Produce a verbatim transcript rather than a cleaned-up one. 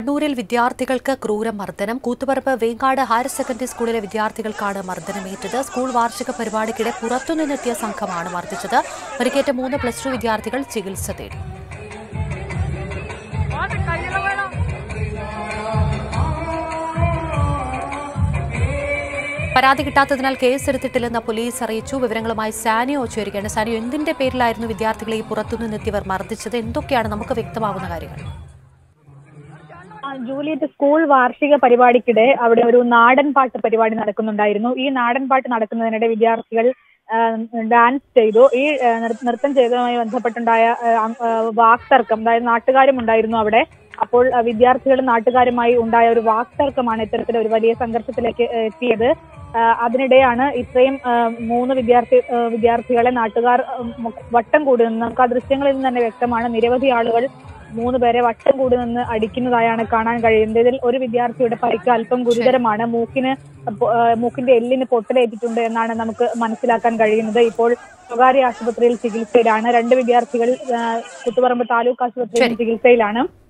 കണ്ണൂരിൽ വിദ്യാർത്ഥികൾക്ക് ക്രൂരമർദ്ദനം. കൂത്തുപറമ്പ് വേങ്ങാട് ഹയർ സെക്കൻഡറി സ്കൂളിലെ വിദ്യാർത്ഥികൾക്കാണ് മർദ്ദനമേറ്റത്. സ്കൂൾ വാർഷിക പരിപാടിക്കിടെ പുറത്തുനിന്നെത്തിയ സംഘമാണ് മർദ്ദിച്ചത്. പരിക്കേറ്റ മൂന്ന് പ്ലസ് ടു വിദ്യാർത്ഥികൾ ചികിത്സ തേടി. പരാതി കിട്ടാത്തതിനാൽ കേസെടുത്തിട്ടില്ലെന്ന് പോലീസ് അറിയിച്ചു. വിവരങ്ങളുമായി സാനിയോ ചേരുകയാണ്. സാനിയോ, എന്തിന്റെ പേരിലായിരുന്നു വിദ്യാർത്ഥികളെ ഈ പുറത്തുനിന്നെത്തിയവർ മർദ്ദിച്ചത്? എന്തൊക്കെയാണ് നമുക്ക് വ്യക്തമാകുന്ന കാര്യങ്ങൾ? ജൂലിയറ്റ്, സ്കൂൾ വാർഷിക പരിപാടിക്കിടെ അവിടെ ഒരു നാടൻ പാട്ട് പരിപാടി നടക്കുന്നുണ്ടായിരുന്നു. ഈ നാടൻ പാട്ട് നടക്കുന്നതിനിടെ വിദ്യാർത്ഥികൾ ഡാൻസ് ചെയ്തു. ഈ നൃത്തം ചെയ്തതുമായി ബന്ധപ്പെട്ടുണ്ടായ വാക്തർക്കം, അതായത് നാട്ടുകാരും ഉണ്ടായിരുന്നു അവിടെ. അപ്പോൾ വിദ്യാർത്ഥികളും നാട്ടുകാരുമായി ഉണ്ടായ ഒരു വാക്തർക്കമാണ് ഇത്തരത്തിൽ ഒരു വലിയ സംഘർഷത്തിലേക്ക് എത്തിയത്. അതിനിടെയാണ് ഇത്രയും മൂന്ന് വിദ്യാർത്ഥി വിദ്യാർത്ഥികളെ നാട്ടുകാർ വട്ടം കൂടി നിന്ന്, നമുക്ക് ആ ദൃശ്യങ്ങളിൽ നിന്ന് തന്നെ വ്യക്തമാണ്, നിരവധി ആളുകൾ മൂന്ന് പേരെ വട്ടം കൂടി നിന്ന് അടിക്കുന്നതായാണ് കാണാൻ കഴിയുന്നത്. ഇതിൽ ഒരു വിദ്യാർത്ഥിയുടെ പരിക്ക് അല്പം ഗുരുതരമാണ്. മൂക്കിന് മൂക്കിന്റെ എല്ലിന് പൊട്ടലേറ്റിട്ടുണ്ട് എന്നാണ് നമുക്ക് മനസ്സിലാക്കാൻ കഴിയുന്നത്. ഇപ്പോൾ സ്വകാര്യ ആശുപത്രിയിൽ ചികിത്സയിലാണ്. രണ്ട് വിദ്യാർത്ഥികൾ കൂത്തുപറമ്പ് താലൂക്ക് ആശുപത്രിയിൽ ചികിത്സയിലാണ്.